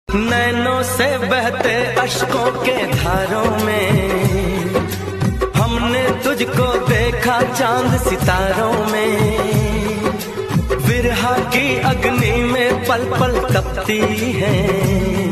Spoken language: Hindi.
नैनों से बहते अश्कों के धारों में हमने तुझको देखा चांद सितारों में। विरहा की अग्नि में पल पल तपती है